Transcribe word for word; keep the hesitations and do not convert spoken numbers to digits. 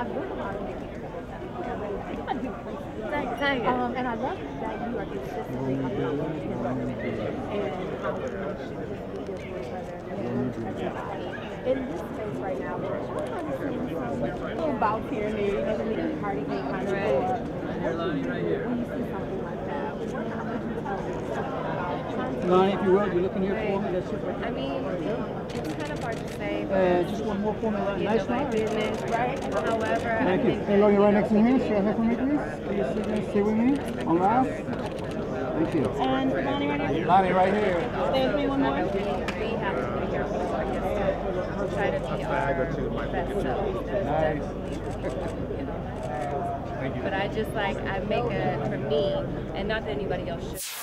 I've worked a lot of things. Thank you. Um, and I love that you are consistently uploading your record and how you should just be your voice brother and everybody. In this space right now, we're trying to see some little bouts here and there, and then the party game kind of go up. When you see something like that, what would you tell me about? Lonny, if you will, you're looking here for me. That's super. I mean, it's kind of hard to say. Uh, just one more for me. Like, nice my business, right? However, Thank I you. think Hey, Lonny, right next to me. Share that for me, please. Can you sit there, stay with me on last? Thank you. And Lonny right here. Lonny right here. Stay with me one more. we, we have to be careful, I guess, to try to be our best self. Nice. You know, but I just like, I make a, for me, and not that anybody else should.